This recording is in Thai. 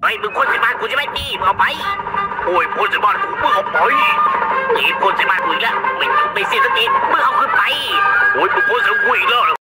ฮ้ยมึงพ่นใส่บ้านกูใช่ไหมพี่มึงเอาไปโอ้ยพ่นใส่บ้านกูมึงเอาไปนี่พ่นใส่บ้านกูอีกแล้วไม่เสียสักทีมึงเอาขึ้นไปโอ้ยมึงพ่นใส่กูอีกแล้ว